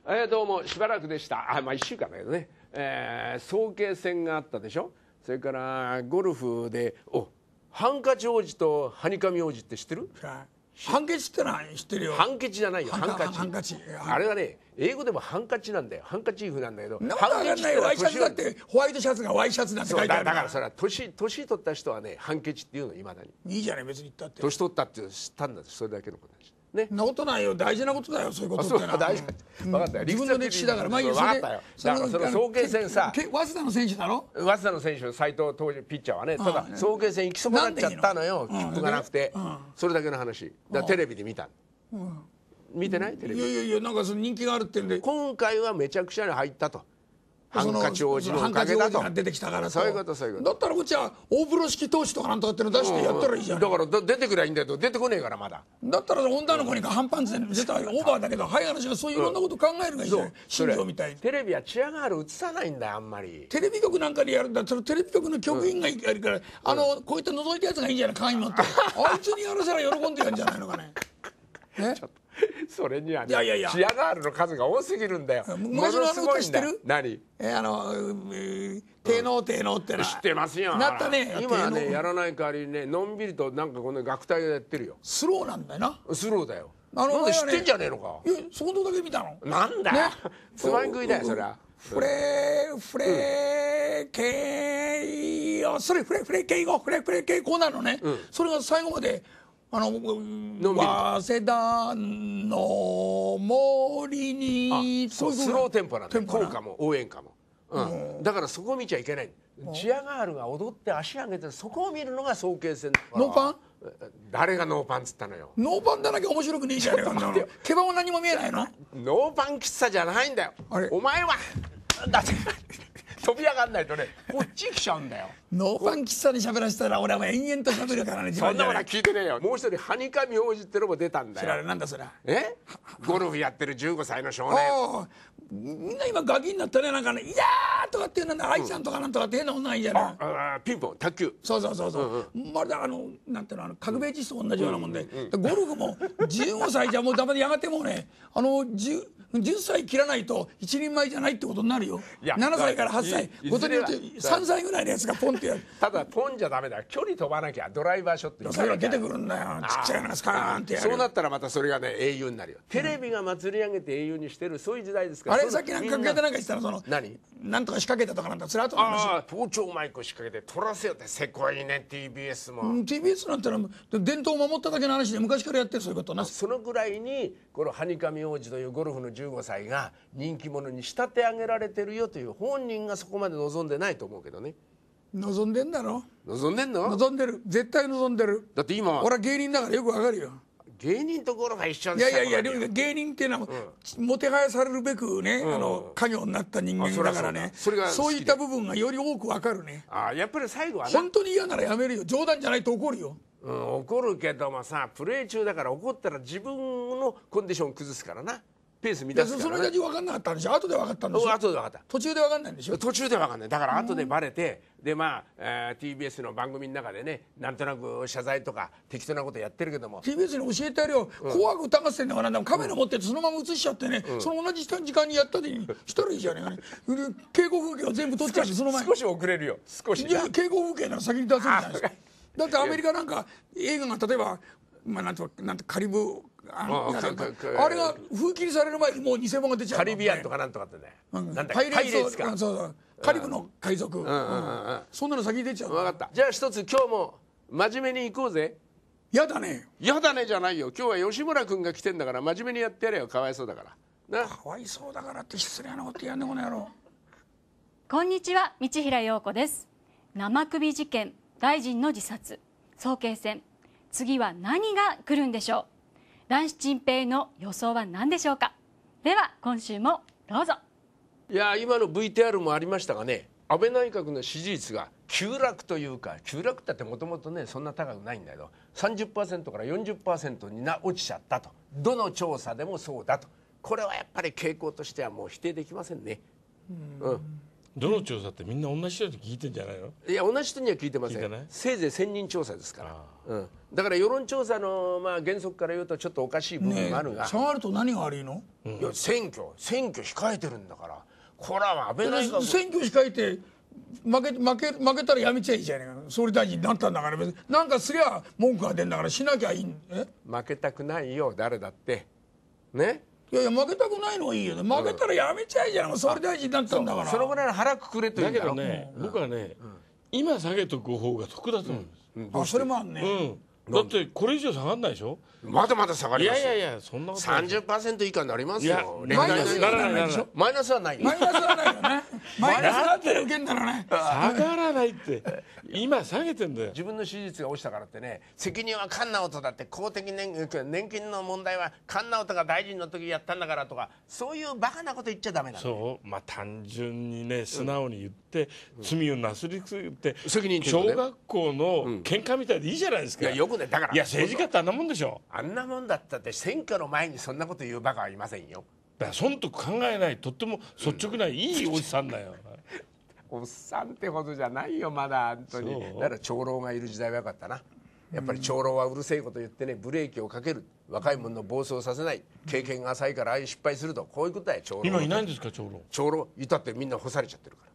どうもしばらくでした。まあ1週間だけどね、早慶戦があったでしょ。それからゴルフでハンカチ王子とハニカミ王子って知ってる？ ハンケチってのは知ってるよ。 ハンケチじゃないよ、ハンカチ。あれはね、英語でもハンカチなんだよ。ハンカチーフなんだけど、 ハンケチってワイシャツだって、ホワイトシャツがワイシャツなんて書いてある。 だからそれは年取った人はね、ハンケチっていうの、いまだに。 いいじゃない、別に言ったって。 年取ったって知ったんだって、それだけのことだしね。 そんなことないよ、大事なことだよ、そういうことってのは。 大事。分かったよ。 自分の歴史だから。まあいいよ、 分かったよ。だからその早慶戦さ、 早稲田の選手だろ。 早稲田の選手、斎藤当時ピッチャーはね、ただ早慶戦行きそばになっちゃったのよ、切符がなくて。それだけの話。だからテレビで見た。見てないテレビ？ いや、なんかその人気があるってんで、 今回はめちゃくちゃに入ったと。ハンカチ王子のおかげだと。 が出てきたからと。 そういうこと、そういうこと。 だったらこっちは大風呂敷投手とかなんとかっての出してやったらいいじゃん。 だから出てくりゃいいんだけど、出てこねえからまだ。 だったら女の子に半パンツで絶対オーバーだけど、早い話がそういういろんなこと考えるがいいじゃん。新庄みたいに。 テレビはチアガール映さないんだよ、あんまり。 テレビ局なんかでやるんだったら、テレビ局の局員がいるから、こういった覗いたやつがいいんじゃない、鏡持って。あいつにやらせたら喜んでやるんじゃないのかね。 それにはね、 いやチアガールの数が多すぎるんだよ。 昔の歌知ってる？ 何？ 低能っての。 知ってますよ。 なったね。 今はね、やらない代わりにね、のんびりとなんかこの楽隊がやってるよ。 スローなんだよな。 スローだよ。なんで知ってんじゃねえのか。 いや、そこだけ見たの。 なんだよ。つまみ食いだよ、そりゃ。 フレケイよ、それフレケイ語、フレケイこうなのね。それが最後まで。早稲田の森にスローテンポなんだよ。校歌も応援歌も。だからそこを見ちゃいけない。チアガールが踊って足上げてそこを見るのが早慶戦だから。 ノーパン？ 誰がノーパンっつったのよ。 ノーパンだなきゃ面白くねえじゃねえか。毛羽も何も見えないの？ ノーパン喫茶じゃないんだよ。お前はだって飛び上がんないとね、こっち来ちゃうんだよ。 ノーパン喫茶で喋らせたら俺は延々と喋るからね。 そんなものは聞いてねえよ。もう一人ハニカミ王子ってのも出たんだよ。 知らない、なんだそれ。 ゴルフやってる15歳の少年。 みんな今ガキになったね。なんかね、いやーとかってなんだ、愛ちゃんとかなんとかって変な女がいいじゃない。 ピンポン卓球。 そうまるでなんていうの、革命児と同じようなもんで、ゴルフも15歳じゃもうダメで、やがてもうね、10歳切らないと一人前じゃないってことになるよ。7歳から8歳、ことによって3歳ぐらいのやつがポンってやる。 ただポンじゃダメだよ。距離飛ばなきゃ、ドライバーショット。 それが出てくるんだよ。ちっちゃいのがスカーンってやる。 そうなったらまたそれがね、英雄になるよ。テレビが祭り上げて英雄にしてる、そういう時代ですから。 あれさっきなんかなんか言ってたの、 何？ なんとか仕掛けたとかなんだ、それ後の話。 盗聴マイク仕掛けて撮らせよって、せこいね TBS も。 TBS なんてのは伝統を守っただけの話で昔からやってる、そういうことな。 そのぐらいにこのハニカミ王子というゴルフの15歳が人気者に仕立て上げられてるよという、本人がそこまで望んでないと思うけどね。 望んでんだろ。 望んでんの？ 望んでる、絶対望んでる。 だって今俺は芸人だからよくわかるよ。 芸人とゴルフが一緒ですよ。いや芸人っていうのはもてはやされるべくね、家業になった人間だからね。そういった部分がより多くわかるね。 やっぱり最後は本当に嫌ならやめるよ。冗談じゃないと怒るよ。 怒るけどもさ、プレー中だから怒ったら自分のコンディション崩すからな。ペース乱すからね。 その間分かんなかったんでしょ。後で分かったんでしょ。 後で分かった。 途中で分かんないんでしょ。 途中で分かんない。だから後でバレて、でTBS の番組の中でね、なんとなく謝罪とか適当なことやってるけども、 TBS に教えてやるよ。紅白歌合戦だからなんだ、カメラ持ってってそのまま映しちゃってね、その同じ時間にやったでしたらいいじゃないかね。稽古風景を全部撮っちゃって、その前に少し遅れるよ。少し。 いや、稽古風景なら先に出せるじゃないですか。だってアメリカなんか映画が例えばなんとカリブあれが風切りされる前にもう偽物が出ちゃう。 カリビアンとかなんとかってね、なんだパイレーツか。 そうカリブの海賊、そんなの先に出ちゃう。 分かった。じゃあ一つ今日も真面目に行こうぜ。 やだね。 やだねじゃないよ。今日は吉村君が来てんだから真面目にやってやれよ。かわいそうだからな。 かわいそうだからって失礼なことやんね、この野郎。 こんにちは、道平陽子です。生首事件、大臣の自殺、早慶戦、次は何が来るんでしょう。男子チンペイの予想は何でしょうか。では今週もどうぞ。いや、今の VTR もありましたがね、安倍内閣の支持率が急落というか、急落ってもともとねそんな高くないんだけど、 30% から 40% に落ちちゃったと。どの調査でもそうだと。これはやっぱり傾向としてはもう否定できませんね。 どの調査ってみんな同じ人に聞いてんじゃないの？ いや、同じ人には聞いてません。せいぜい1000人調査ですから。 だから世論調査の原則から言うとちょっとおかしい部分もあるが、 下がると何が悪いの？ いや選挙控えてるんだから、これは安倍内閣選挙控えて負けたらやめちゃいいじゃないか。総理大臣になったんだから、別になんかすりゃ文句が出んだからしなきゃいいん。 負けたくないよ誰だってね。 いや負けたくないのはいいよね。負けたらやめちゃいいじゃん、総理大臣になったんだから。 そのぐらいの腹くくれというんだろ。 だけどね、僕はね、今下げとく方が得だと思います。 それもあんね。 だってこれ以上下がんないでしょ。 まだまだ下がりますよ。 いやそんなことない。 30% 以下になりますよ。 マイナスにはならないでしょ。 マイナスはないよ。 マイナスはないよね。マイナスがあって受けんだらね。 下がらないって今下げてんだよ。 自分の支持率が落ちたからってね、責任は菅直人だって、公的年金の問題は菅直人が大臣の時やったんだからとか、そういうバカなこと言っちゃダメなんだよ。 そう単純にね素直に言って、罪をなすりつけて責任っていうのね小学校の喧嘩みたいでいいじゃないですか。 いやよくね、だから政治家ってあんなもんでしょ。 あんなもんだったって選挙の前にそんなこと言うバカはいませんよ。 だから損得考えない、とっても率直ないいおじさんだよ。 おっさんってほどじゃないよまだ本当に。だから長老がいる時代はよかったな。やっぱり長老はうるせえこと言ってね、ブレーキをかける、若い者の暴走させない、経験が浅いからああいう失敗すると、こういうことだよ長老。 今いないんですか長老。 長老いたってみんな干されちゃってるから。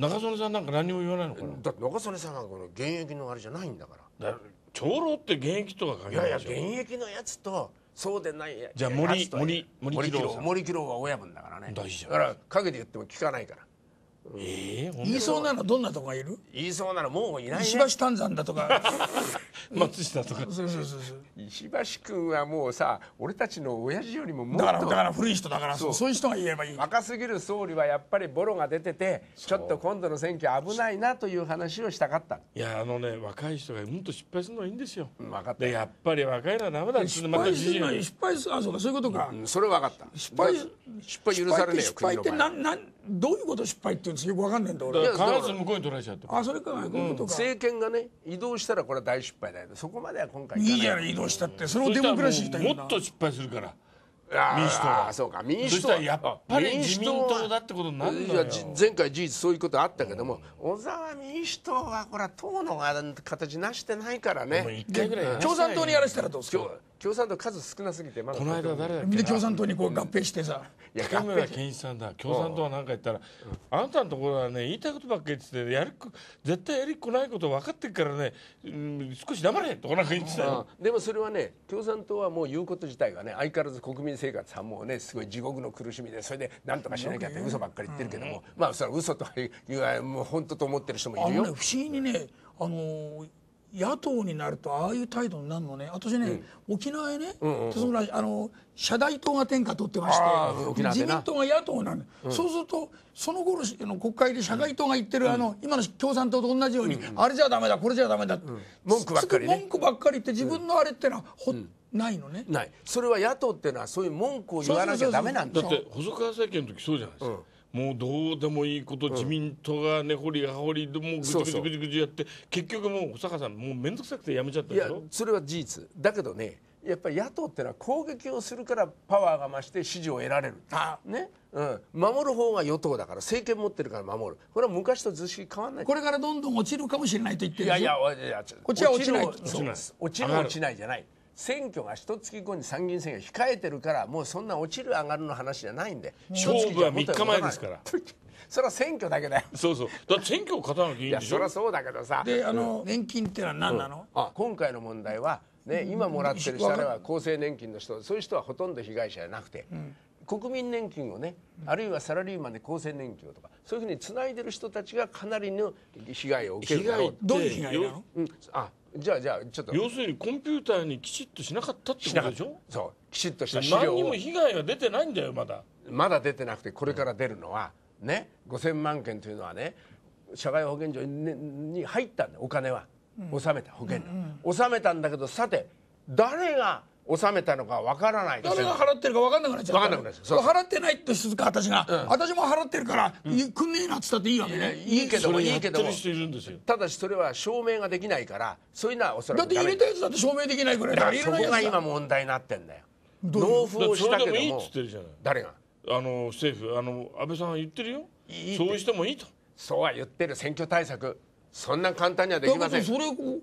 中曽根さんなんか何も言わないのかな。 だって中曽根さんはこの現役のあれじゃないんだから。 長老って現役とか関係いやないでしょ。 現役のやつとそうでないやつと。 じゃあ森喜朗さん。 森喜朗は親分だからね。 大事じゃん。 だから陰で言っても聞かないから。 言いそうなのどんなとこがいる？ 言いそうなのもういないね。 石橋丹山だとか。 松下とか。 そう石橋君はもうさ、俺たちの親父よりももっとだから古い人だから、そういう人が言えばいい。 若すぎる総理はやっぱりボロが出てて、ちょっと今度の選挙危ないなという話をしたかった。 いや若い人がと失敗するのはいいんですよ。 分かった。 でやっぱり若いのはダメだって失敗するのに失敗する、そうかそういうことか。 それ分かった。失敗許されねえよ。 失敗ってどういうこと失敗って言うんですか、よく分かんないんだ俺。 必ず向こうに取られちゃうと。 それか、こういうことか。 政権がね移動したらこれは大失敗だよ。そこまでは今回いいじゃない移動したって、それをデモクラシーというもっと失敗するから。 民主党はそうか、民主党はやっぱり自民党だってことになるのよ。 前回事実そういうことあったけども、小沢民主党はこれは党の形なしてないからね。 1回ぐらい共産党にやらせたらどうですか。 共産党数少なすぎてまだ。 この間誰だっけ。 で共産党にこう合併してさ。 竹村健一さんだ。共産党は何か言ったら、あなたのところはね言いたいことばっかり言ってて絶対やりっこないこと分かってるからね、少し黙れとかなんか言ってたよ。 でもそれはね、共産党はもう言うこと自体がね、相変わらず国民生活はもうねすごい地獄の苦しみで、それで何とかしなきゃって嘘ばっかり言ってるけども、それは嘘というもう本当と思ってる人もいるよ。 不思議にね、野党になるとああいう態度になるのね。私ね、沖縄へね、社大党が天下取ってまして自民党が野党なんで、そうするとその頃の国会で社会党が言ってる今の共産党と同じように、あれじゃダメだこれじゃダメだって文句ばっかりね、 文句ばっかり言って自分のあれってのはないのね。 ない。それは野党っていうのはそういう文句を言わなきゃダメなんだ。 だって細川政権の時そうじゃないですか。もうどうでもいいこと、自民党が根掘り葉掘りでもうぐちぐちやって、結局もう保坂さんもう面倒くさくてやめちゃったでしょ。 いやそれは事実だけどね、やっぱり野党ってのは攻撃をするからパワーが増して支持を得られるね、守る方が与党だから、政権持ってるから守る。これは昔と図式変わんない。これからどんどん落ちるかもしれないと言ってるんですよ。 いやこっちは落ちない。 落ちないじゃない。選挙が一月後に参議院選挙控えてるから、もうそんな落ちる上がるの話じゃないんで、 勝負は3日前ですからそれは選挙だけだよ。 そうだって選挙を勝たなきゃいいんでしょ。 いやそりゃそうだけどさ。 で年金ってのは何なの？ 今回の問題はね、今もらってる人は厚生年金の人、そういう人はほとんど被害者じゃなくて、国民年金をね、あるいはサラリーマンで厚生年金をとか、そういうふうにつないでる人たちがかなりの被害を受けるだろう。 どういう被害なの？ じゃあちょっと要するにコンピューターにきちっとしなかったってことでしょ。 そうきちっとした資料を。 何にも被害は出てないんだよ。 まだ出てなくて、これから出るのはね、5000万件というのはね、社会保険所に入ったんだ。お金は納めた、保険料納めたんだけど、さて誰が納めたのかわからない。 誰が払ってるか分かんなくなっちゃった。 分かんなくなっちゃう。 払ってないって人か、私が、私も払ってるからくんねえなっつったっていいわけね。 いいけどもただしそれは証明ができないから、そういうのはおそらくだって入れたやつだって証明できないぐらいだから。 そこが今問題になってんだよ。納付をしたけども、誰が政府安倍さんは言ってるよ。そういう人もいいと。 そうは言ってる。選挙対策そんな簡単にはできません。 それ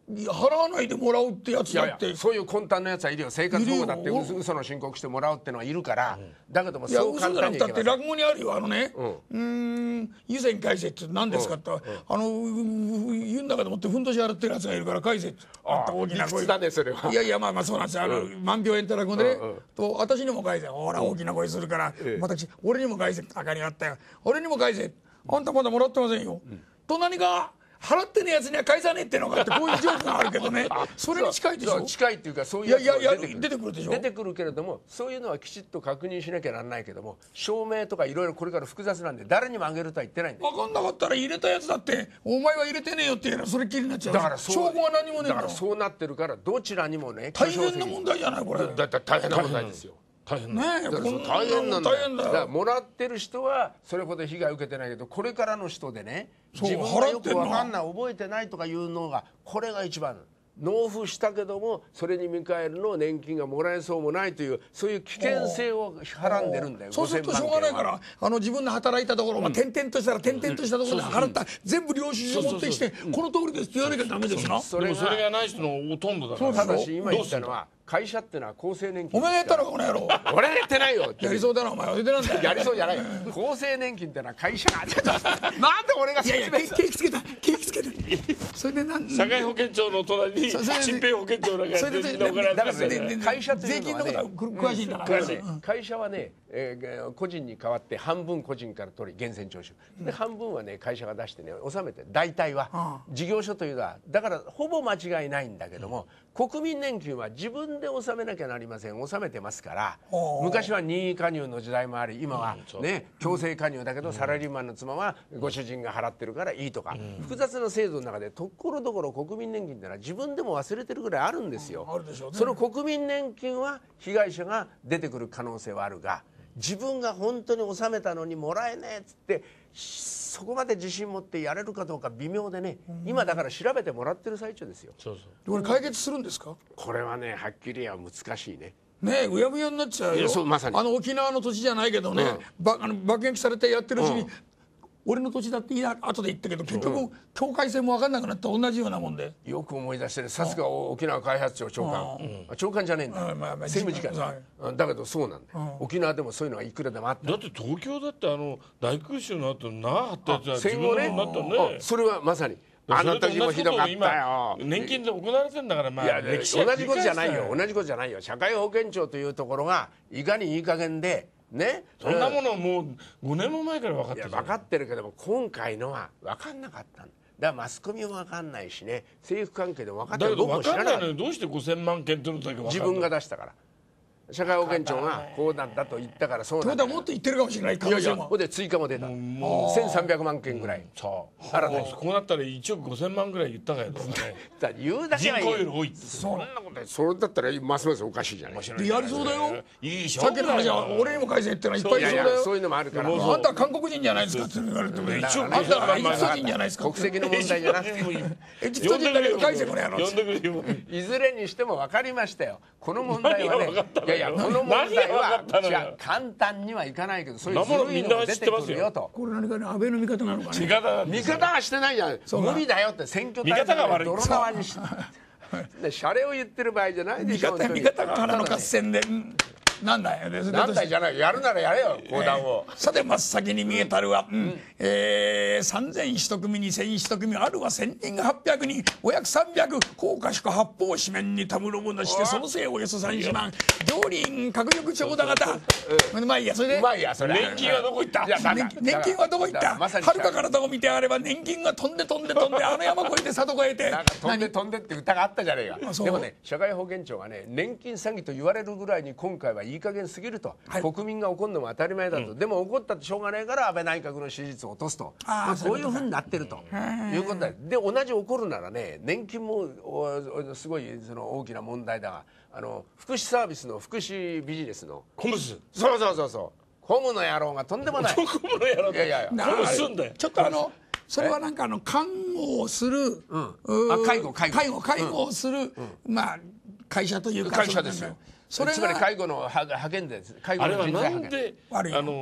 払わないでもらうってやつだって。 そういう魂胆のやつはいるよ。生活保護だって嘘の申告してもらうってのはいるから、だけどもそう簡単にいけません。 だって落語にあるよ、湯煎返せって何ですかって、言うんだけどもってふんどし洗ってるやつがいるから返せって、あった大きな声だねそれは。 いやまあそうなんですよ。万病円って落語でね、と私にも返せ、ほら大きな声するから、私俺にも返せ、あかりあったよ、俺にも返せ、あんたまだもらってませんよ、と何か払ってねえやつには返さねえってのがあって、こういうジョークがあるけどねそれに近いでしょ。 近いっていうか、そういうやつが出てくるでしょ。 出てくるけれども、そういうのはきちっと確認しなきゃならないけども、証明とかいろいろこれから複雑なんで誰にもあげるとは言ってないんで。 分かんなかったら入れたやつだってお前は入れてねえよって言うのはそれっきりになっちゃう。だから証拠は何もねえんだ。 だからそうなってるから、どちらにもね大変な問題じゃないこれ。 だって大変な問題ですよ。 大変ねえ、 大変なんだよ。だからよ。 もらってる人はそれほど被害を受けてないけど、これからの人でね、自分がよく分かんない、覚えてないとかいうのが、これが一番。納付したけどもそれに見返りの年金がもらえそうもないという、そういう危険性をはらんでるんだよ。 そうするとしょうがないから、自分の働いたところが点々としたら点々としたところで払った、全部領収書持ってきてこの通りですって言わなきゃダメですな。 でもそれがない人のほとんどだから。 ただし今言ったのは、会社ってのは厚生年金。 お前がやったのかこの野郎。 俺がやってないよ。 やりそうだなお前は。やってなんだよ。 やりそうじゃないよ。厚生年金ってのは会社がなんで俺が説明する。 ケーキつけたケーキつけた。それで社会保険庁の隣に疾病保険庁なんかやってるのがだからね、会社っていうのはね、 税金のことは詳しいんだから。 会社はね、個人に代わって半分個人から取り源泉徴収で、半分はね会社が出してね納めて、大体は事業所というのはだからほぼ間違いないんだけども、国民年金は自分で納めなきゃなりません。納めてますから。昔は任意加入の時代もあり、今はね強制加入だけどサラリーマンの妻はご主人が払ってるからいいとか、複雑な制度の中でところどころ国民年金ってのは自分でも忘れてるぐらいあるんですよ。 あるでしょうね。 その国民年金は被害者が出てくる可能性はあるが、自分が本当に納めたのにもらえねえっつってそこまで自信持ってやれるかどうか微妙でね、今だから調べてもらってる最中ですよ。 これ解決するんですか。 これはねはっきりは難しいね。 ねえうやむやになっちゃうよ。 いやそうまさに沖縄の土地じゃないけどね、爆撃されてやってるうちに、俺の土地だって後で言ったけど結局境界線も分かんなくなった同じようなもんで。 よく思い出してね、さすが沖縄開発庁長官、長官じゃねえんだ、政務次官だけどそうなんだよ。沖縄でもそういうのがいくらでもあった。 だって東京だって大空襲の後那覇ってやつは戦後ね、それはまさにあの時もひどかったよ。 年金で行われてんだから、まあいや同じことじゃないよ。同じことじゃないよ。社会保険庁というところがいかにいい加減でね、 そんなものもう5年も前から分かってる。 分かってるけども、今回のは分かんなかったんだ。だからマスコミも分かんないしね、政府関係でも分かってる。 だけど分かんないのにどうして5000万件ってのだけ分かんない。 自分が出したから。社会保険庁がこうなんだと言ったからそうなんだ。 ということはもっと言ってるかもしれない可能性も。 ここで追加も出た。1300万件ぐらい。 こうなったら1億5000万ぐらい言ったかよとかね。 言うだけは人口より多いって。 そんなことそれだったらますますおかしいじゃない。 やりそうだよ。 いいしょ。 さっきの話は俺にも返せってのはいっぱいいそうだよ。 そういうのもあるから。 あんたは韓国人じゃないですかって言われても、あんたはエジプト人じゃないですか。 国籍の問題じゃなくてエジプト人だけど返せこれやろ。 いずれにしても分かりましたよ。この問題はね、いやいやこの問題は簡単にはいかないけど、そういう古いのが出てくるよと。 これ何かね、安倍の味方なのかね。 味方はしてないじゃん。無理だよって選挙対策で泥縄にしてシャレを言ってる場合じゃないでしょ。 味方が腹の合戦でなんだよ。 なんだいじゃない、やるならやれよ講談を。 さて真っ先に見えたるは、3000一組2000一組あるは1000人が800人お約300高価宿八方紙面にたむろむなして、そのせいおよそ34万両輪各力長田型。まあいいや、それで年金はどこ行った。 年金はどこ行った。はるかからとこ見てあれば年金が飛んであの山越えて里越えて飛んでって歌があったじゃねえか。でもね、社会保険庁がね、年金詐欺と言われるぐらいに今回はいい加減すぎると、国民が怒るのも当たり前だと。でも怒ったってしょうがないから安倍内閣の支持率を落とすと、こういうふうになってるということで、同じ怒るならね、年金もすごいその大きな問題だが、福祉サービスの福祉ビジネスのコムス、 そうコムの野郎がとんでもない。 コムの野郎、いやコムすんだよ。 ちょっとそれはなんか看護をする、介護をする、まあ会社というか会社ですよ。つまり介護の派遣です。介護の人材派遣。 あれはなんで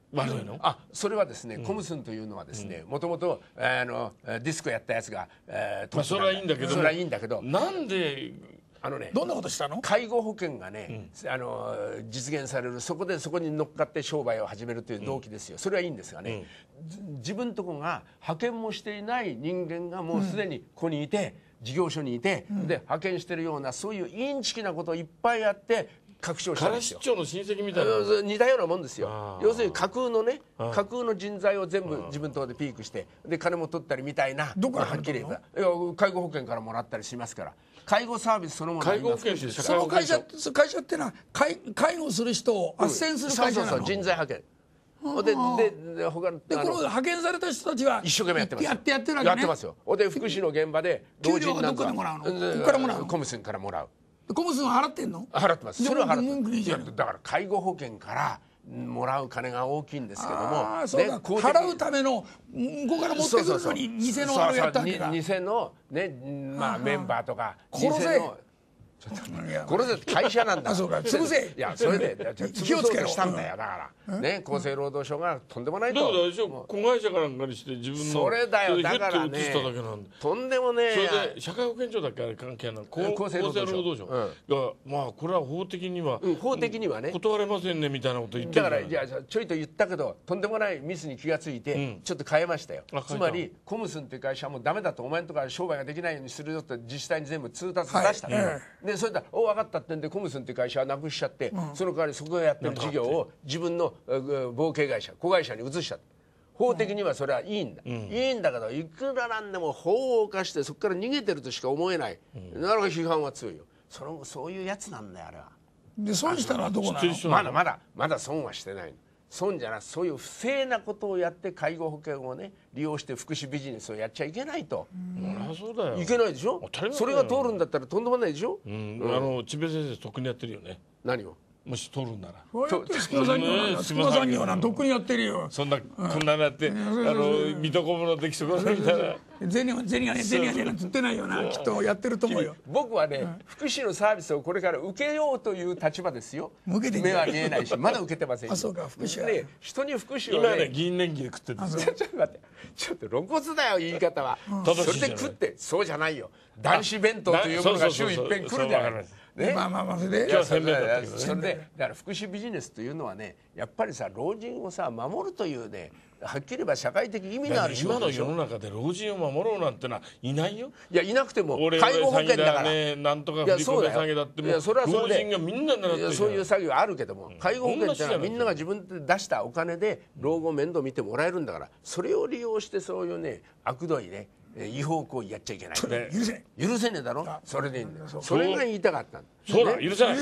悪いの？ それはですね、コムスンというのはですね、もともとディスコやったやつがそれはいいんだけど、 それはいいんだけど、 なんでどんなことしたの？ 介護保険がね、実現される、そこに乗っかって商売を始めるという動機ですよ。それはいいんですがね、自分とこが派遣もしていない人間がもうすでにここにいて、事業所にいて、で派遣してるようなそういうインチキなことをいっぱいやって拡張したんですよ。 唐出張の親戚みたいな似たようなもんですよ。要するに架空のね、架空の人材を全部自分のところでピークしてで金も取ったりみたいな。 どこからはっきり言えば介護保険からもらったりしますから、介護サービスそのものは今介護保険ってその会社ってのは介護する人を斡旋する会社なの？ そう人材派遣で他のでこの派遣された人たちは一生懸命やってます。 やってるわけね。 やってますよ。で福祉の現場で老人なんか給料はどこからもらうの？ここからもらうの？ コムスンからもらう。 コムスンは払ってんの？ 払ってます。それは払って文句いいじゃん。 だから介護保険からもらう金が大きいんですけども、 そうだ、払うための向こうから持ってくるのに偽のあれをやったわけだ。 偽のね、メンバーとか殺せこれで会社なんだ。 そうか、潰せ。 いやそれで気をつけろしたんだよ。だからね、厚生労働省がとんでもないと。 だからでしょ、子会社かなんかにして自分のそれだよ。だからね、とんでもね。 それで社会保険庁だっけあれ関係なの？厚生労働省がまあこれは法的にはね断れませんねみたいなこと言ってだからいやちょいと言ったけどとんでもないミスに気がついてちょっと変えましたよ。つまりコムスンっていう会社はもうダメだと、お前んとか商売ができないようにするよって自治体に全部通達出した。でそれで分かったってんでコムスンっていう会社はなくしちゃって、その代わりそこがやってる事業を自分の合計会社子会社に移しちゃった。法的にはそれはいいんだ、いいんだけど、いくらなんでも法を犯してそこから逃げてるとしか思えない、なかなか批判は強いよ。そういうやつなんだよあれは。 で損したのはどこなの？ まだ損はしてないの。損じゃなくそういう不正なことをやって介護保険をね利用して福祉ビジネスをやっちゃいけないと。 そうだよ。 いけないでしょ。それが通るんだったらとんでもないでしょ。 千部先生とっくにやってるよね。 何を？ もし通るんなら。 隙間産業なんとっくにやってるよ。 そんなこんなのやって水戸黄門の出来損ないみたいな。 銭がねなんて言ってないよな。きっとやってると思うよ。 僕はね福祉のサービスをこれから受けようという立場ですよ。目は見えないしまだ受けてません。 あ、そうか、福祉はね、人に福祉を今ね議員年金で食ってるんですよ。 ちょっと待って、ちょっと露骨だよ言い方は。それで食ってそうじゃないよ。男子弁当というものが週一遍来るじゃない。 まあそれで今日宣伝だったけどね。 それでだから福祉ビジネスというのはね、やっぱりさ老人をさ守るというね、はっきり言えば社会的意味のある仕今の事でしょ。 世の中で老人を守ろうなんてのはいないよ。 いやいなくても介護保険だから。 なんとか振り込め詐欺だっても老人がみんな習ってる。 そういう詐欺はあるけども、介護保険ってのはみんなが自分で出したお金で老後面倒見てもらえるんだから、それを利用してそういうね悪どいね違法行為やっちゃいけない。許せねえだろ。それでいいんだよ。それが言いたかったんだ。 そうだ、許せない。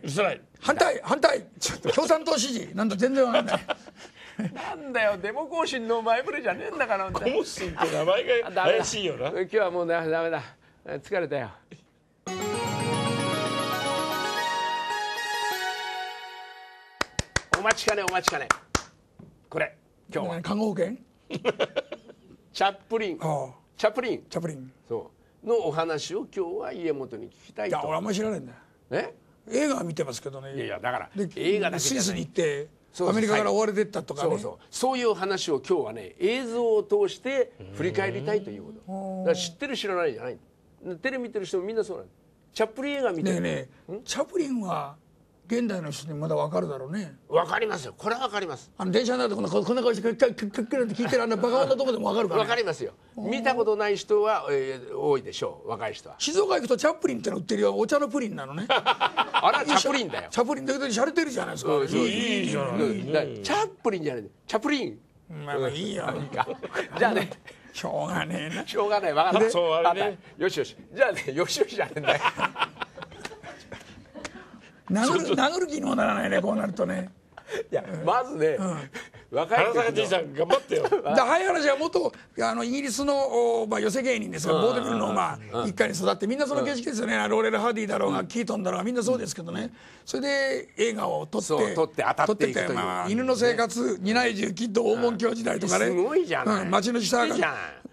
許せない。反対。共産党支持なんだ全然わかんない。 なんだよデモ行進の前触れじゃねえんだから。 コムスンって名前が怪しいよな。 今日はもうダメだ。疲れたよ。お待ちかね。これ今日は看護保険チャップリンそうのお話を今日は家元に聞きたいと。 いや俺あんまり知らないんだよ。映画は見てますけどね。 いやだから映画だけじゃない。 スイスに行ってアメリカから追われてったとかね。 そういう話を今日はね映像を通して振り返りたいということ。だから知ってる知らないじゃない。テレビ見てる人もみんなそうなの。チャップリン映画見てる。 ねえチャップリンは現代の人にまだ分かるだろうね。 分かりますよ。これは分かります。 電車の中でこんな顔してクックって聞いてるバカ女どこでも分かるからね。 分かりますよ。見たことない人は多いでしょう。若い人は。 静岡行くとチャップリンっての売ってるよ。お茶のプリンなのね。 あれはチャップリンだよ。 チャップリンだけどシャレてるじゃないですか。 いいじゃない。 チャップリンじゃない。チャップリン。 まあいいよ。 じゃあね。 しょうがねえな。 しょうがない。分かった。 そうあれね。 よし。じゃあねよしじゃねえんだよ。 殴る気にもならないねこうなるとね。 いやまずね、 若い原坂じいさん頑張ってよ。 早い話は元イギリスの寄せ芸人ですがボーデビルの一家に育ってみんなその形式ですよね。ローレル・ハーディだろうがキートンだろうがみんなそうですけどね。それで映画を撮って当たっていくという犬の生活、二内重キッド黄門教時代とかね。 すごいじゃない。 町の下が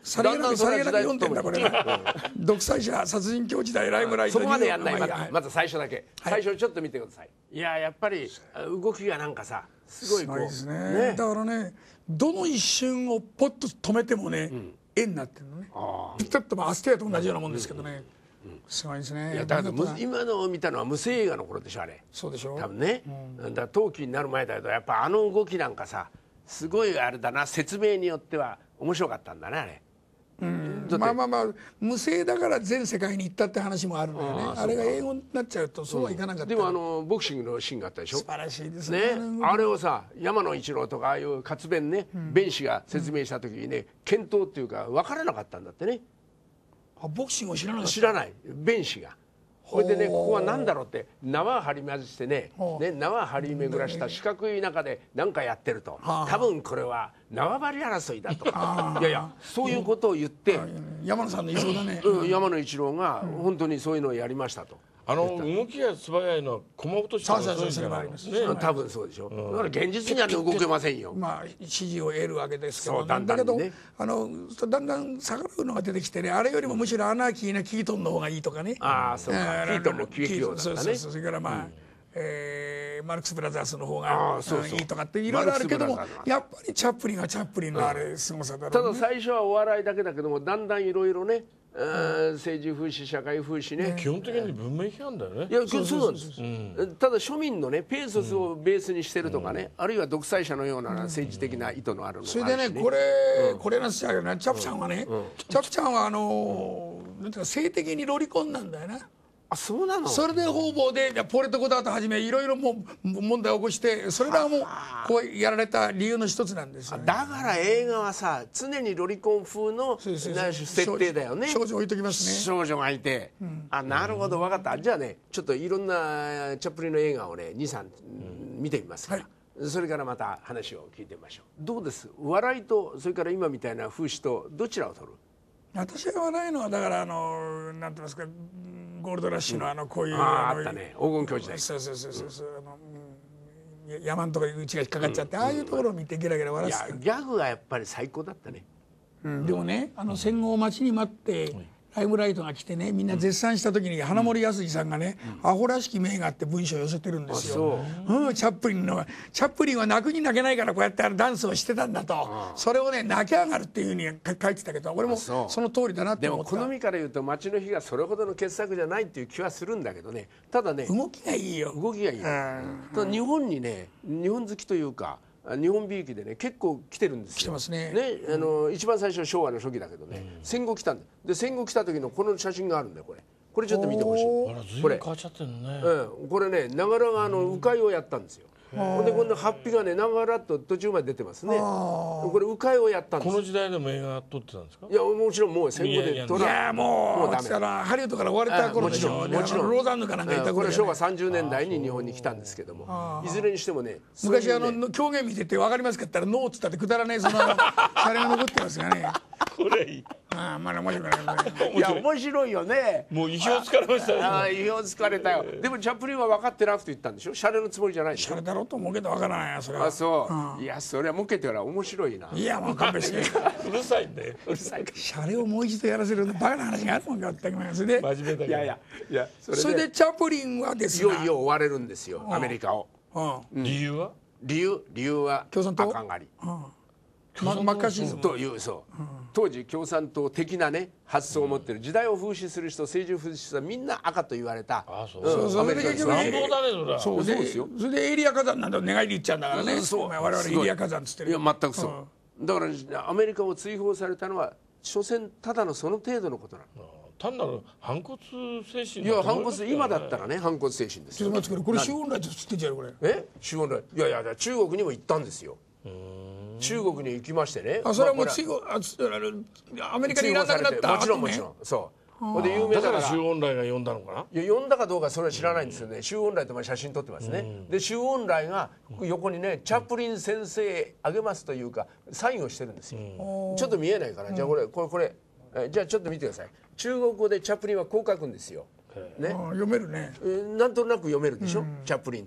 さりげなく読んでんだこれ独裁者殺人狂時代ライムライトそこまでやんない。まず最初だけ、最初ちょっと見てください。いややっぱり動きがなんかさすごいこうですね。だからねどの一瞬をポッと止めてもね絵になってるのね。ちょっとアステアと同じようなもんですけどね。すごいですね。 いやだから今の見たのは無声映画の頃でしょあれ。 そうでしょ。 多分ね。だから陶器になる前だけどやっぱあの動きなんかさすごいあれだな、説明によっては面白かったんだねあれ。 まあ無声だから全世界に行ったって話もあるのよね。あれが英語になっちゃうとそうはいかなかった。 でもボクシングのシーンがあったでしょ。 素晴らしいですね。 あれをさ山野一郎とかああいう活弁ね、弁士が説明した時にね検討っていうか分からなかったんだってね。 ボクシングを知らなかった。 知らない弁士が。それでねここは何だろうって縄張り巡してね縄張り巡らした四角い中で何かやってると、多分これは縄張り争いだとか、いやいやそういうことを言って山野さんの言いそうだね。 山野一郎が本当にそういうのをやりましたと。 動きが素早いのは駒落としとかそういうのがありますね。 多分そうでしょ。だから現実には動けませんよ。 指示を得るわけですけど、 だけどだんだん逆らうのが出てきてね、あれよりもむしろアナーキーなキートンの方がいいとかね。 ああそうか。キートンも喜劇王だったね。 それからマルクス・ブラザースの方がいいとかっていろいろあるけども、やっぱりチャップリンはチャップリンのあれすごさだろうね。 ただ最初はお笑いだけだけどもだんだんいろいろね。政治風刺社会風刺ね、 基本的に文明批判だよね。 いやそうなんです、ただ庶民のねペーソスをベースにしてるとかね、あるいは独裁者のような政治的な意図のあるのがあるし、 それでねこれなんですよね。チャプちゃんはね、チャプちゃんはなんていうか性的にロリコンなんだよな。 あそうなの。 それで方々でポレトコダートはじめいろいろも問題を起こして、それらもこうやられた理由の一つなんですよね。 だから映画はさ常にロリコン風の設定だよね。 少女置いときますね。 少女がいて、なるほど分かった。じゃあねちょっといろんなチャップリンの映画をね 2,3 見てみますから、それからまた話を聞いてみましょう。どうです、笑いとそれから今みたいな風刺とどちらを取る？ 私が笑いのはだからなんて言いますか、ゴールドラッシュのこういう、 あったね黄金教時代。 そう山のところに内が引っかかっちゃって、ああいうところを見てゲラゲラ笑ってた。 ギャグがやっぱり最高だったね。 でもね戦後を待ちに待ってライムライトが来てねみんな絶賛した時に花森康二さんがねアホらしき名があって文章を寄せてるんですよ。チャップリンは泣くに泣けないからこうやってダンスをしてたんだと、それをね泣き上がるっていうふうに書いてたけど、俺もその通りだなって思った。 でも好みから言うと街の日がそれほどの傑作じゃないっていう気はするんだけどね。ただね動きがいいよ。 ただ日本にね日本好きというか日本びいきでね結構来てるんですよ。 来てますね。 一番最初昭和の初期だけどね、戦後来たんだ。で戦後来た時のこの写真があるんだよ。これちょっと見てほしい。 これ変わっちゃってるのね。 これねながらが鵜飼をやったんですよ。でこんなハッピーがねながらと途中まで出てますね。これ鵜飼をやったんです。 この時代でも映画撮ってたんですか？ いやもちろんもう戦後で撮ら。 いやもうハリウッドから追われた頃でしょ。もちろんローザンヌかなんかいた頃。 これ昭和30年代に日本に来たんですけども、いずれにしてもね昔狂言見てて分かりますかって言ったらノーっつったってくだらねえそのシャレが残ってますがね。 これいい。 まだ面白くない。 いや面白いよね。 もう意表をつかれましたね。 意表つかれたよ。でもチャップリンは分かってなくて言ったんでしょ。シャレのつもりじゃないでしょ。 シャレだろうと思うけど分からないよそれは。 あそう。いやそれはもうけてから面白いな。 いやもう勘弁して。 うるさいんだよ。 うるさい。 シャレをもう一度やらせるバカな話があるもんかってそれで。 真面目だけど。 いやそれでチャップリンはですね。 いよいよ追われるんですよアメリカを。 理由は？ 理由は共産党赤狩り。 マッカーシズムという当時共産党的なね発想を持ってる、時代を風刺する人政治を風刺する人はみんな赤と言われた。 それで結局乱暴だねそれは。 そうですよ。それでエリア火山なんだ願いに言っちゃうんだからね。我々エリア火山っつってる。 いや全くそう。だからアメリカを追放されたのは所詮ただのその程度のことなの。 単なる反骨精神。 いや反骨今だったらね反骨精神ですよ。 ちょっと待ってくれ、これ周恩来とつってんじゃんこれ。 周恩来いや中国にも行ったんですよ。中国に行きましてね。 それはもうアメリカにいらなくなった。 もちろんそう。で有名だから周恩来が呼んだのかな。 いや呼んだかどうかそれは知らないんですよね。周恩来と写真撮ってますね。で周恩来が横にねチャップリン先生あげますというかサインをしてるんですよ。ちょっと見えないからじゃあこれじゃあちょっと見てください。中国語でチャップリンはこう書くんですよ。 読めるね。 なんとなく読めるでしょチャップリンと。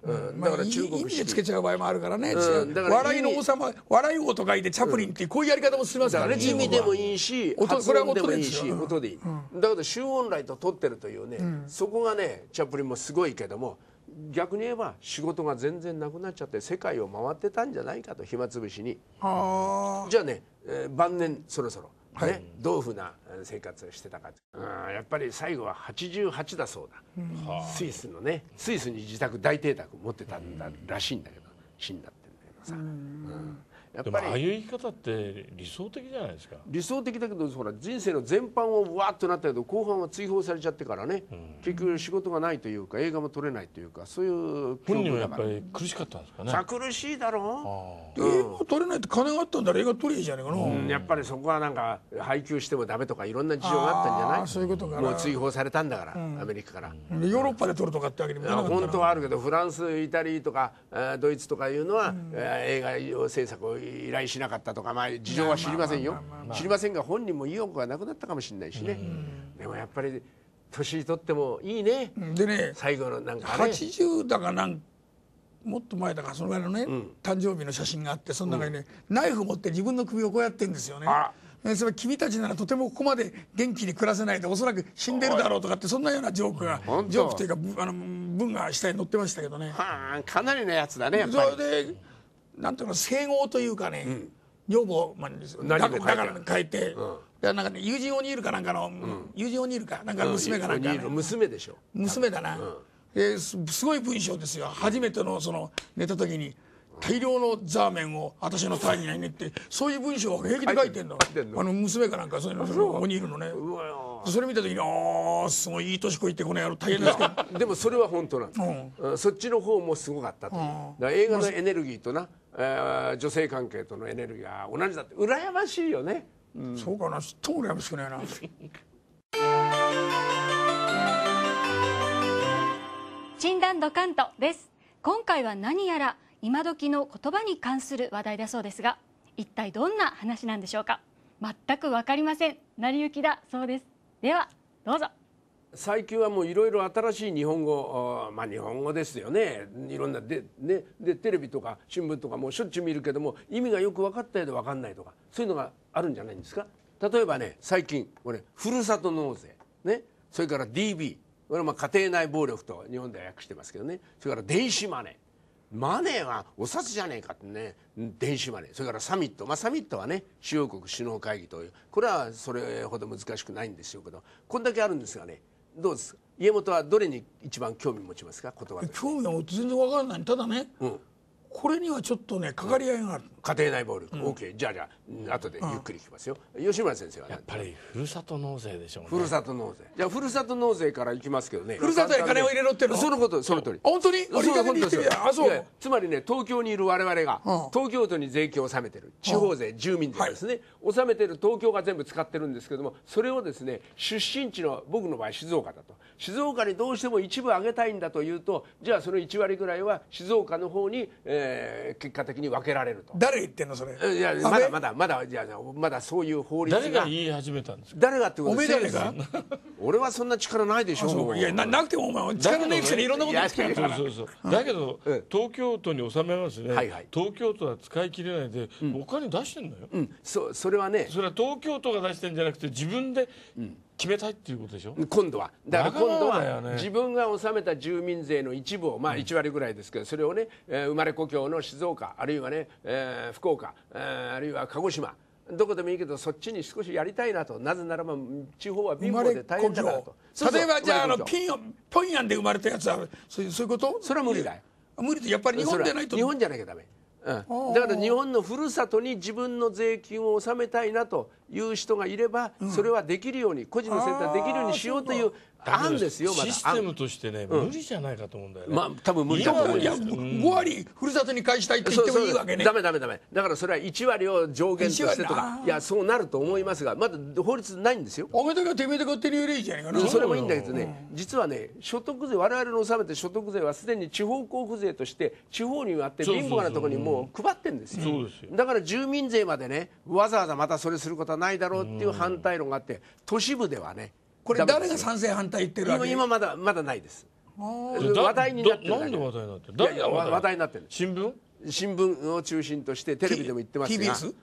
だから中国意味でつけちゃう場合もあるからね、 だから笑いの王様、笑い王と書いてチャプリンっていうこういうやり方もしますからね。 意味でもいいし発これは音でもいいし音ですよ音でいい、だけど周恩来と取ってるというね、そこがねチャップリンもすごいけども、逆に言えば仕事が全然なくなっちゃって世界を回ってたんじゃないかと、暇つぶしに。じゃあね、晩年そろそろね、どういうふうな生活をしてたか、やっぱり最後は88だそうだ、スイスのね、スイスに自宅大邸宅持ってたんだらしいんだけど、死んだってんだけどさ、やっぱりでもああいう生き方って理想的じゃないですか。 理想的だけど、ほら人生の全般をわーっとなったけど後半は追放されちゃってからね、結局仕事がないというか映画も撮れないというか、そういう本人はやっぱり苦しかったんですかね。 さあ苦しいだろ映画撮れないって金があったんだら映画撮りゃいいじゃないかな。 やっぱりそこはなんか配給してもダメとかいろんな事情があったんじゃない。 そういうことかな。 もう追放されたんだから、アメリカから。 ヨーロッパで撮るとかってわけにもいかなかったな。 本当はあるけど、フランス、イタリーとかドイツとかいうのは、映画制作を依頼しなかったとか、まあ事情は知りませんよ。知りませんが本人も意欲がなくなったかもしれないしね。でもやっぱり年取ってもいいね。 でね、 最後のなんかね。 80だかもっと前だからそのぐらいのね、誕生日の写真があって、その中にね、ナイフ持って自分の首をこうやってんですよね。それ君たちならとてもここまで元気に暮らせないでおそらく死んでるだろうとかって、そんなようなジョークというか文が下に載ってましたけどね。 かなりのやつだね、やっぱり。 それでなんていうか整合というかね、女房だから書いて、なんかね、ユージン・オニールかなんかの、ユージン・オニールかなんか娘かなんか、 娘でしょ。 娘だな。すごい文章ですよ。初めての寝た時に大量のザーメンを私の体にねって、そういう文章を平気で書いてんの。娘かなんかそういうの、オニールのね。それ見た時にすごいいい年こいってこの野郎大変ですけど。 でもそれは本当なんです。そっちの方もすごかったと。だから映画のエネルギーとな、女性関係とのエネルギーが同じだって羨ましいよね。 そうかな、ちょっと羨ましくないな。 診断ドカントです。今回は何やら今時の言葉に関する話題だそうですが、一体どんな話なんでしょうか。全く分かりません。成り行きだそうです。ではどうぞ。 最近はもういろいろ新しい日本語、日本語ですよね。いろんなでテレビとか新聞とかもうしょっちゅう見るけども、意味がよく分かったようで分かんないとか、そういうのがあるんじゃないんですか。例えばね、最近これふるさと納税ね、それから DB、これは家庭内暴力と日本では訳してますけどね、それから電子マネー、マネーはお札じゃねえかってね、電子マネー、それからサミット、サミットはね主要国首脳会議という、これはそれほど難しくないんですよけど、こんだけあるんですがね、どうですか、家元はどれに一番興味持ちますか、言葉で。 興味は全然分からない。ただね、これにはちょっとねかかり合いがある。 家庭内暴力、OK、じゃあ後でゆっくり聞きますよ。吉村先生はやっぱりふるさと納税でしょうね。 ふるさと納税、じゃあふるさと納税からいきますけどね。 ふるさとに金を入れろっての。 そのこと、その通り。 本当につまりね、東京にいる我々が東京都に税金を納めてる地方税、住民税ですね、納めてる東京が全部使ってるんですけども、それをですね、出身地の僕の場合静岡だと、静岡にどうしても一部上げたいんだというと、じゃあその1割ぐらいは静岡の方に、結果的に分けられると。 誰言ってんのそれ。 いやまだそういう法律が。 誰が言い始めたんですか。 誰がってことです。おめえ誰か。 俺はそんな力ないでしょ。 いやなくてもお前力のいくせにいろんなことですから。 そうだけど東京都に納めますね。東京都は使い切れないでお金出してんのよ。 それはね。 それは東京都が出してんじゃなくて自分で決めたいっていうことでしょ。 今度は自分が納めた住民税の一部を1割ぐらいですけど、それをね、生まれ故郷の静岡あるいはね、福岡あるいは鹿児島どこでもいいけどそっちに少しやりたいなと。なぜならば地方は貧乏で大変だからと。 例えばじゃあピョンヤンで生まれたやつはそういうこと。 それは無理だよ。 無理でやっぱり日本でないと。 日本じゃなきゃダメ。だから日本のふるさとに自分の税金を納めたいなという人がいれば、それはできるように個人の選択できるようにしようという案ですよ。まだシステムとしてね、無理じゃないかと思うんだよね。 多分無理だと思います。 5割ふるさとに返したいって言ってもいいわけね。 ダメ。だからそれは1割を上限としてとか、いやそうなると思いますが、まだ法律ないんですよ。 おめでとうてめえで勝手に言えばいいじゃないかな。 それもいいんだけどね、実はね、所得税、我々の納めて所得税はすでに地方交付税として地方にあって貧乏なところにもう配ってるんですよ。だから住民税までね、わざわざまたそれすることはないだろうっていう反対論があって、都市部ではね。 これ誰が賛成反対言ってるわけ。 今まだないです。 話題になってるだけ。 なんで話題になってる？ いやいや話題になってる。 新聞を中心としてテレビでも言ってますが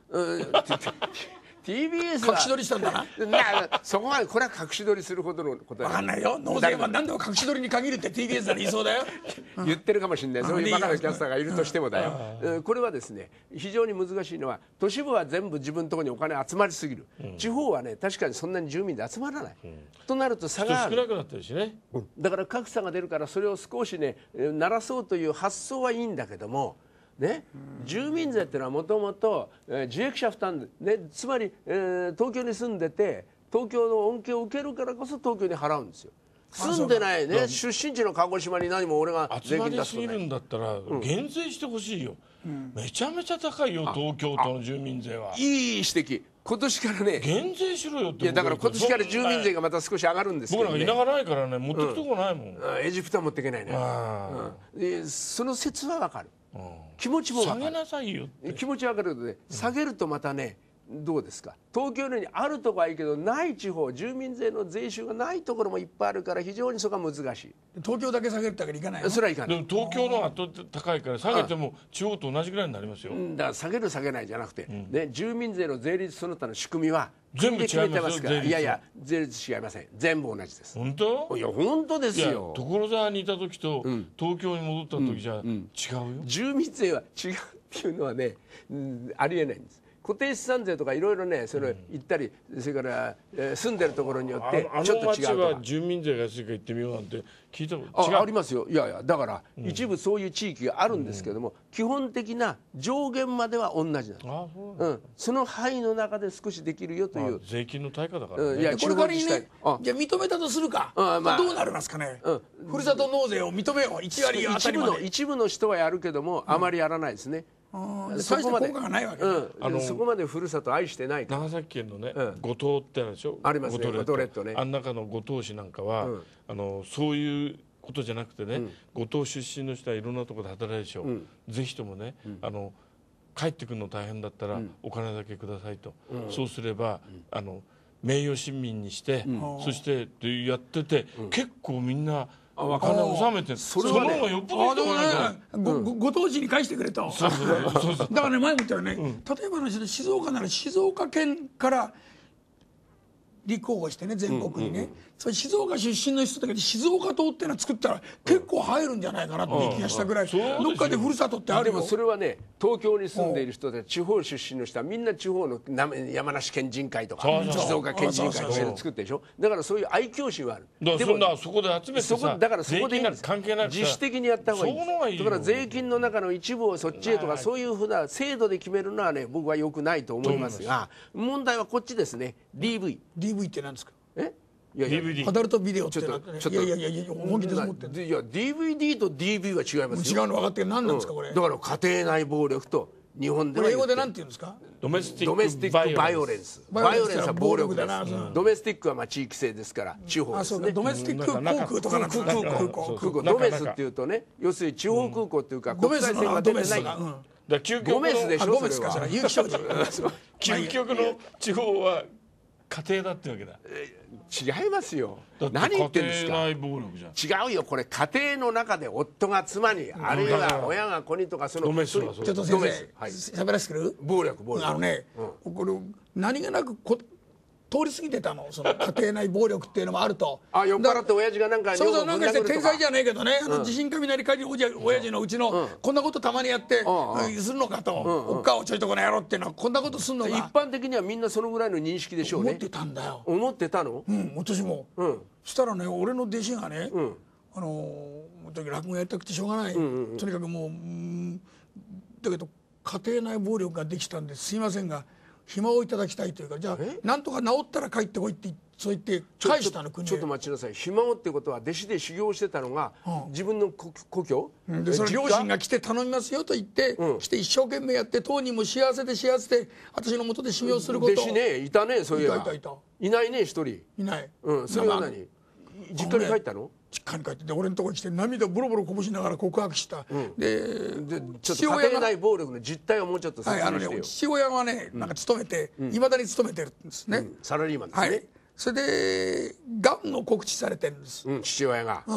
TBS は隠し撮りしたんだな。 そこまでこれは隠し撮りするほどのことは分かんないよ。納税は何でも隠し撮りに限るって TBS なら言いそうだよ。 言ってるかもしれない。そういうバカなキャスターがいるとしてもだよ。これはですね、非常に難しいのは、都市部は全部自分のところにお金集まりすぎる、地方はね確かにそんなに住民で集まらない、となると差がある。 少なくなってるしね、 だから格差が出るから、それを少しね鳴らそうという発想はいいんだけどもね、住民税っていうのはもともと受益者負担、ね、つまり、東京に住んでて東京の恩恵を受けるからこそ東京に払うんですよ。住んでないね、出身地の鹿児島に何も俺が税集まり金出すとすぎるんだったら減税してほしいよ、めちゃめちゃ高いよ東京都の住民税は。 いい指摘。今年からね減税しろよって。 いやだから今年から住民税がまた少し上がるんですけど、ね、 僕なんか田舎ないからね持ってくとこないもん、 エジプトは持っていけないね、その説はわかる、気持ちもわかる。 下げなさいよって。 気持ちわかるけどね、下げるとまたねどうですか。東京のようにあるとこはいいけどない地方、住民税の税収がないところもいっぱいあるから非常にそこは難しい。 東京だけ下げるってわけにいかないの？ それはいかない。 でも東京のが高いから下げても地方と同じぐらいになりますよ。 だから下げる下げないじゃなくて、ね、住民税の税率その他の仕組みは全部違いますよ国で決めてますから。 税率。 いやいや税率違いません。全部同じです。 本当？ いや本当ですいやよ。 所沢にいた時と東京に戻った時じゃ違うよ。 住民税は違うっていうのはね、ありえないんです。固定資産税とかいろいろね、それ行ったり、それから、住んでるところによってちょっと違う町とか。 は住民税が安いから行ってみようなんて聞いたこと違う。 ありますよ。いやいやだから、一部そういう地域があるんですけども、基本的な上限までは同じなんです。その範囲の中で少しできるよという、 税金の対価だからね。 いやこれからにね、 地じゃあ認めたとするか、どうなりますかね、ふるさと納税を認めよう、1割当たりまで。 一部の人はやるけども、あまりやらないですね。 そこまで効果がないわけだ。 そこまでふるさと愛してないから。 長崎県のね、五島ってあるでしょ。 ありますね、五島列島ね。 あん中の五島市なんかは、そういうことじゃなくてね、五島出身の人はいろんなところで働いてるでしょ。ぜひともね、帰ってくるの大変だったらお金だけくださいと、そうすれば名誉市民にして、そしてやってて、結構みんなお金を納めて、その方がよっぽどいいと思うよ。 ご当地に返してくれと。だからね、前も言ったよね、例えばの話で静岡なら静岡県から立候補してね、全国にね、それ静岡出身の人だけど静岡党っていうのは作ったら結構入るんじゃないかなって気がしたぐらい、どっかでふるさとってあるよ。 でもそれはね、東京に住んでいる人で地方出身の人はみんな地方の山梨県人会とか静岡県人会とか作ってるでしょ。だからそういう愛嬌心はある。 でもそこで集めてさ、 だからそこでいいんです。 関係なく自主的にやった方がいい。だから税金の中の一部をそっちへとかそういうふうな制度で決めるのはね、僕は良くないと思いますが、問題はこっちですね。DV って何ですか。 いやいや DVD アダルトビデオってちょっといや本気で思ってる。 いや DVD と DV は違いますよ。 違うの分かってる。何なんですかこれ。 だから家庭内暴力と日本では英語で何て言うんですか。 ドメスティックバイオレンス。バイオレンスは暴力です。ドメスティックはまあ地域性ですから地方ですね。 ドメスティック航空とかなんか空港ドメスっていうとね、要するに地方空港っていうか国際線が出てない。ゴメスでしょ。 ゴメスかそれ。有機商事。 究極の地方は家庭だってわけだ。 違いますよ。何言ってんですか。 家庭内暴力じゃん。 違うよ。これ家庭の中で夫が妻に、あるいは親が子にとか、そのドメスはちょっと先生喋らせてくれる。 暴力これ何気なく通り過ぎてたの、その家庭内暴力っていうのもあると。 酔っ払って親父がなんかそうなんかして天才じゃねえけどね、地震雷火事親父のうちのこんなことたまにやってするのかと、おっかをちょいとこの野郎っていうのはこんなことするのが一般的にはみんなそのぐらいの認識でしょうね。 思ってたんだよ。 思ってたの。 私も。そしたらね、俺の弟子がね、落語やりたくてしょうがない、とにかくもうだけど家庭内暴力ができたんですいませんが暇をいただきたいというか、じゃあなんとか治ったら帰ってこいってそう言って返したの国へ。 ちょっと待ちなさい。暇をってことは弟子で修行してたのが自分の故郷で、その両親が来て頼みますよと言って来て一生懸命やって、当人も幸せで私のもとで修行すること。 弟子ねいたね。そういえばいないね、一人いない。 それは何、実家に帰ったの。 実家に帰って俺のところに来て涙ボロボロこぼしながら告白した。 でちょっと家庭内暴力の実態をもうちょっと説明してよ。 父親はねなんか勤めていまだに勤めてるんですね。 サラリーマンですね。 それでがんの告知されてるんです。 父親が。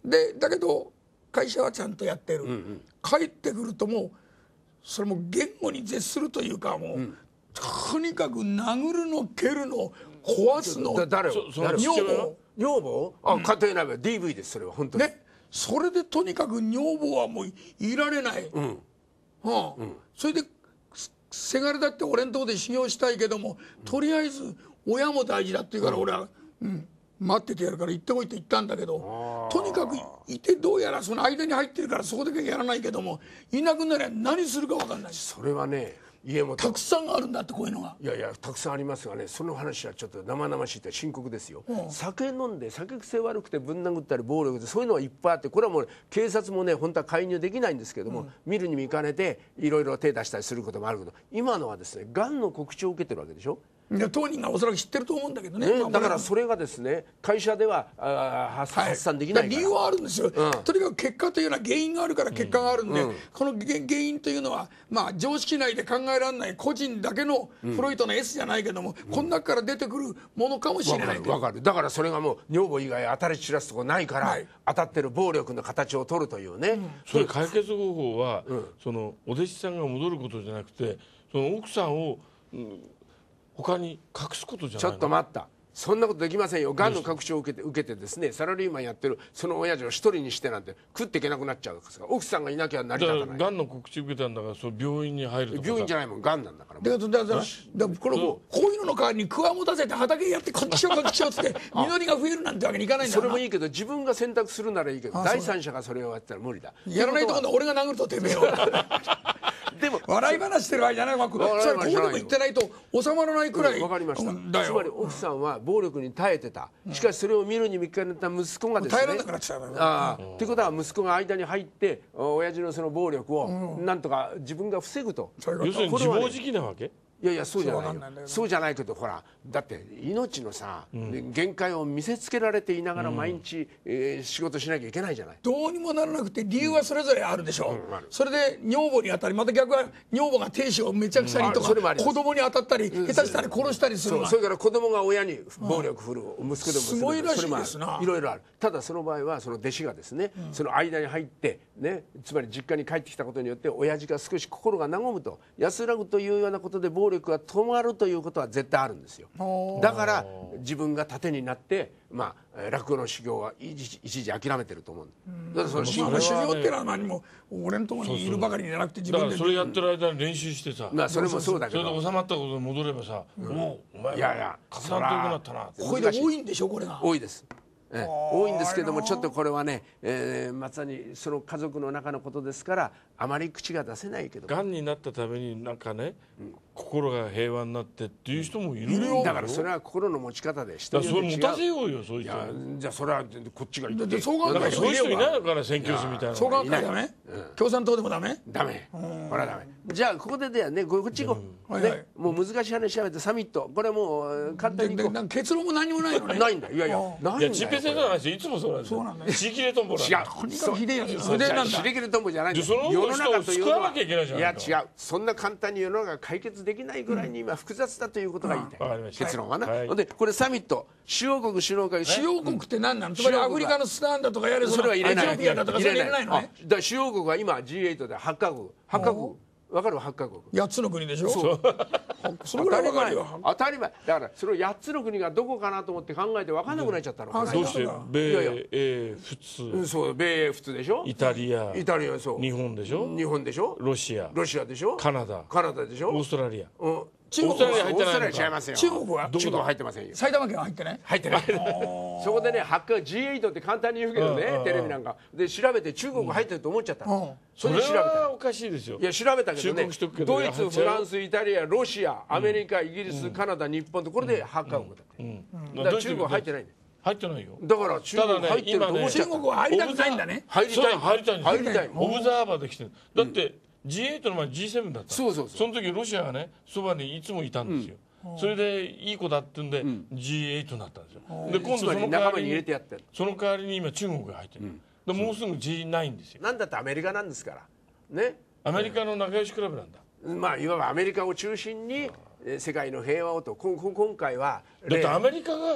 でだけど会社はちゃんとやってる、帰ってくるともうそれも言語に絶するというかもう、とにかく殴るの蹴るの壊すの誰を女房家庭内は DV ですそれは本当にね。それでとにかく女房はもういられない、それでせがれだって俺んとこで修行したいけども、とりあえず親も大事だって言うから俺は、待っててやるから行ってこいって言ったんだけど、とにかくいてどうやらその間に入ってるからそこだけやらないけども、いなくなりゃ何するか分かんないし、 それはね家元たくさんあるんだってこういうのが。 いやいやたくさんありますがね、その話はちょっと生々しいって深刻ですよ、酒飲んで酒癖悪くてぶん殴ったり暴力でそういうのはいっぱいあって、これはもう警察もね本当は介入できないんですけども、見るに見かねていろいろ手出したりすることもあるけど、今のはですねがんの告知を受けてるわけでしょ。 当人がおそらく知ってると思うんだけどね、 だからそれがですね会社では発散できないから、 理由はあるんですよ、とにかく結果というのは原因があるから結果があるんで、この原因というのは、常識内で考えられない個人だけのフロイトの S じゃないけども、この中から出てくるものかもしれない。 わかる。だからそれがもう女房以外当たり散らすとこないから、当たってる暴力の形を取るというね、 それ解決方法は、そのお弟子さんが戻ることじゃなくて、その奥さんを、他に隠すことじゃないの？ ちょっと待った、そんなことできませんよ。がんの確証を受けてですね、サラリーマンやってるその親父を一人にしてなんて食っていけなくなっちゃうから、奥さんがいなきゃ成り立たない。 がんの告知受けたんだから、その病院に入るとか。 病院じゃないもん、がんなんだから。 だからこういうのの代わりにクワ持たせて畑やってこっちをこっちをって実りが増えるなんてわけにいかないんだから。 それもいいけど自分が選択するならいいけど、第三者がそれをやったら無理だ。 やらないと今度は俺が殴るとてめえをでも笑い話してる間じゃないわ、それこうでも言ってないと収まらないくらい。 わかりました。つまり奥さんは暴力に耐えてた、しかしそれを見るに見かねた息子がですね、 耐えられなくなっちゃう。 ってことは息子が間に入って親父のその暴力をなんとか自分が防ぐと、 要するに自暴自棄なわけ？ いやいやそうじゃないよ、そうじゃないけど、ほらだって命のさ、限界を見せつけられていながら毎日、仕事しなきゃいけないじゃない。 どうにもならなくて理由はそれぞれあるでしょう、それで女房に当たり、また逆は女房が亭主をめちゃくちゃにとか、子供に当たったり下手したら殺したりする。 それから子供が親に暴力振る息子でもすごいらしいですな。 いろいろある。ただその場合はその弟子がですね、その間に入ってね、つまり実家に帰ってきたことによって親父が少し心が和むと、安らぐというようなことで暴力が止まるということは絶対あるんですよ。だから自分が盾になって、落語の修行は一時諦めてると思う。だからその修行っていうのは何も俺のところにいるばかりじゃなくて、自分でだからそれやってる間に練習してさ、 それもそうだけど、 それで収まったことに戻ればさ、お前いやいや体が良くなったな。 これで多いんでしょ、これが。 多いです。多いんですけども、ちょっとこれはね、まさにその家族の中のことですからあまり口が出せないけど、 がんになったためになんかね、心が平和になってっていう人もいるよ。 だからそれは心の持ち方で人によって違う。 それ持たせようよ、そういう人。 じゃあそれはこっちが言って、 そういう人いないのかな、宣教師みたいな。 創価会ダメ、共産党でもダメ、 ダメ、ほらダメ。じゃあここでだよね、こっち行こう、もう難しい話しゃべってサミット、これもう簡単にいこう。 結論も何もないのね。 ないんだ。いやいやないんだよ。 チンペイ先生の話いつもそうなんだよ。地域でトンボなんだ。 違う、 とにかくひでえやつ。 それなんだ。ひできるとんぼじゃないんだ。世の中というのは、いや違う、そんな簡単に世の中が解決できないぐらいに今複雑だということが言いたい。結論はな。でこれサミット、主要国首脳会議。 主要国って何なの？つまりアフリカのスダンだとかやれ、 それは入れない。 エチオピアだとかそれ入れないのね。 だから主要国は今 G8 で8カ国。わかる？8カ国。 8つの国でしょ。 そう。 それぐらいわかるよ。 当たり前。だからそれを8つの国がどこかなと思って考えて分かんなくなっちゃったの。 どうして米英仏。 そう、米英仏でしょ。 イタリアそう。 日本でしょ。ロシアでしょ。 カナダでしょ。 オーストラリア。 中国はオーストラリア違いますよ。 中国は入ってませんよ。 埼玉県は入ってない。 入ってない。そこでね、G8 って簡単に言うけどね、テレビなんかで調べて中国入ってると思っちゃったの。 それはおかしいですよ。 いや調べたけどね、ドイツ、フランス、イタリア、ロシア、アメリカ、イギリス、カナダ、日本とこれで8カ国だって。だから中国は入ってないんだよ。 入ってないよ。 だから中国入ってると思っちゃった。 中国は入りたくないんだね。 入りたい。 オブザーバーで来てる。だって。G8 の前 G7 だった。その時ロシアがねそばにいつもいたんですよ。それでいい子だって言うんで G8 になったんですよ。で今度その代わりに今中国が入ってる。でもうすぐ G9 ですよ。 なんだってアメリカなんですからね。 アメリカの仲良しクラブなんだ。 いわばアメリカを中心に世界の平和をと今回はだってアメリカが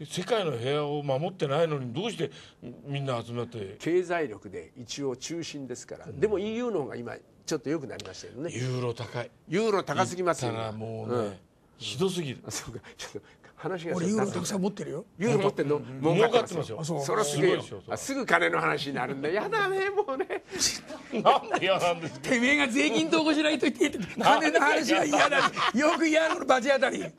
世界の平和を守ってないのにどうしてみんな集まって。 経済力で一応中心ですから、でも EU の方が今ちょっと良くなりましたよね。 ユーロ高い。 ユーロ高すぎますよ。 だからもうね、ひどすぎる。 そうか、ちょっと話が。 俺ユーロたくさん持ってるよ。 ユーロ持ってんの？ 儲かってますよ。 それすげえよ。すぐ金の話になるんだ。やだね、もうね。 なんで嫌なんですか。 てめえが税金投稿しないと言って金の話は嫌だ。よく嫌なの罰当たり。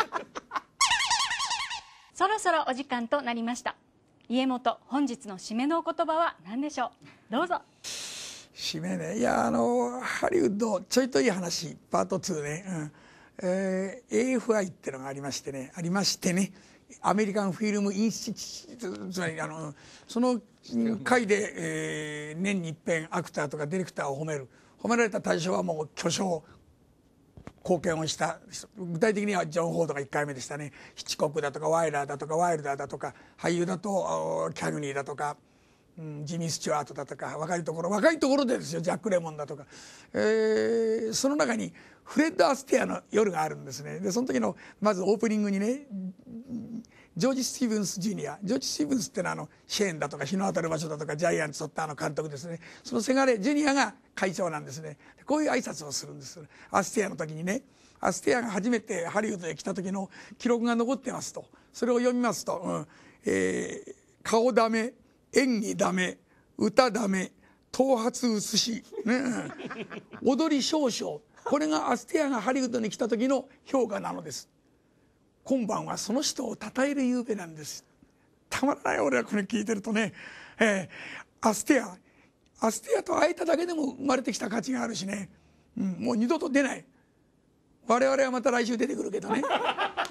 そろそろお時間となりました。家元、本日の締めのお言葉は何でしょう。どうぞ。 締めね、いやハリウッドちょいといい話パート2ね、AFI ってのがありましてねアメリカンフィルムインスティチュート、つまりその会で、年に一遍アクターとかディレクターを褒められた対象はもう巨匠貢献をした人、具体的にはジョン・フォードが1回目でしたね。ヒッチコックだとかワイラーだとかワイルダーだとか、俳優だとキャグニーだとか、ジミー・スチュワートだとか、若いところでですよ、ジャック・レモンだとか、その中にフレッド・アステアの夜があるんですね。でその時のまずオープニングにね、ジョージ・スティーブンス・ジュニア、ジョージ・スティーブンスってのはシェーンだとか日の当たる場所だとかジャイアンツ取った監督ですね。そのせがれジュニアが会長なんですね。こういう挨拶をするんです。アステアの時にね、アステアが初めてハリウッドへ来た時の記録が残ってますと、それを読みますと、顔ダメ、演技ダメ、歌ダメ、頭髪薄し、踊り少々、これがアステアがハリウッドに来た時の評価なのです。今晩はその人を称える夕べなんです。たまらない。俺はこれ聞いてるとね、アステアと会えただけでも生まれてきた価値があるしね、もう二度と出ない。我々はまた来週出てくるけどね。